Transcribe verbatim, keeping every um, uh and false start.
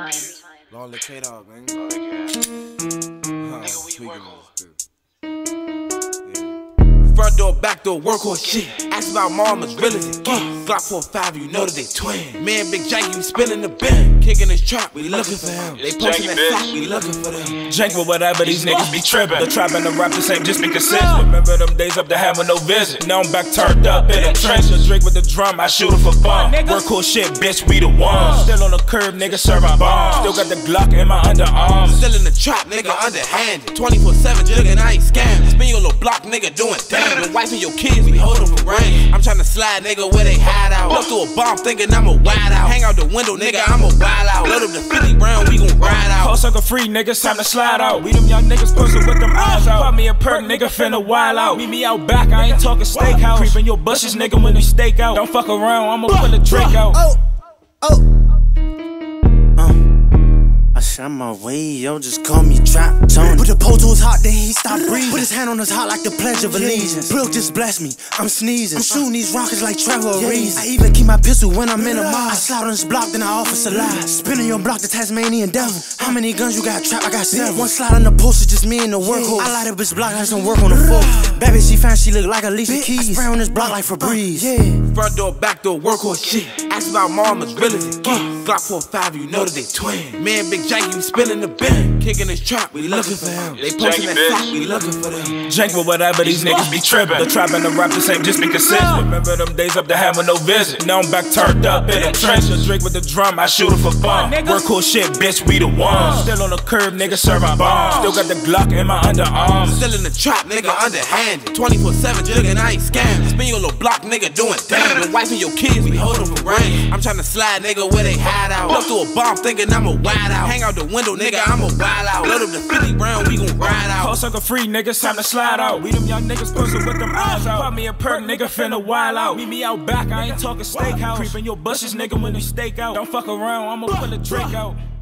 Long live K-Dog, man. Oh, they can. Oh, Nigga, we speaking work of this, yeah. Front door, back door, workhorse shit. Ask about mom as real as it get. Glock four five, you know that they twin. Me and Big Janky, we spilling the bin. Kicking his trap, we looking for him. They posting that fact, we looking for them. Jank with whatever, these niggas be trippin'. The trap and the rap, this ain't just be consistent. Remember them days up to having no vision. Now I'm back turned up in the trenches. Drink with the drum, I shoot it for fun. Workhorse shit, bitch, we the ones. Still on the curb, nigga, serving bombs. Still got the Glock in my underarm. Still in the trap, nigga, underhanded. twenty-four seven, juggin', I ain't scamming. Spin your little block, nigga, doing damn. Your wife and your kids, we hold them for brain. I'm tryna slide, nigga, where they hide out. Blow through a bomb, thinking I'm a wide out. Hang out the window, nigga, I'm a wild out. Load up the fifty round, we gon' ride out. Whole circle free, niggas, time to slide out. We them young niggas posted with them eyes out. Pop me a perk, nigga, finna wild out. Meet me out back, I ain't talking steakhouse. Creepin' your bushes, nigga, when they stake out. Don't fuck around, I'ma pull a Drake out. Oh, oh. I'm my way, yo, just call me Trap Tony. Put the pole to his heart, then he stop breathing. Put his hand on his heart like the Pledge of Allegiance. Brooke just bless me, I'm sneezing. I'm shooting these rockets like Trevor Ariza. I even keep my pistol when I'm in a mob. I slide on this block, then I offer salade. Spinning your block, the Tasmanian devil. How many guns you got, Trap? I got seven. One slide on the poster, just me and the workhorse. I light up this block, have some work on the floor. Baby, she found she look like Alicia Keys. I spray on this block like Febreze. Yeah. Front door, back door, workhorse shit. Ask about mom as real as it get. Glock four five, you know that they twin. Me and Big Janky, we spilling the bin. Kicking his trap, we looking for him. They posting that fact, we looking for them. Jank with whatever, these niggas be trippin'. The trap and the rap, this ain't just be consistent. Remember them days up to having no vision. Now I'm back turned up in the trenches. Drink with the drum, I shoot it for fun. Workhorse shit, bitch, we the ones. Still on the curb, nigga, serving bombs. Still got the Glock in my underarm. Still in the trap, nigga, underhanded. twenty-four seven, juggin', I ain't scamming. Spin your little block, nigga, doing damn. Your wife and your kids, we hold them for brain. I'm tryna slide, nigga, where they hide out. Blow through a bomb, thinking I'm a wide out. Hang out the window, nigga, I'm a wild out. Load up the fifty round, we gon' ride out. Whole circle free, niggas, time to slide out. We them young niggas posted with them eyes out. Pop me a perk, nigga, finna wild out. Meet me out back, I ain't talking steakhouse. Creepin' your bushes, nigga, when they stake out. Don't fuck around, I'ma pull a Drake out.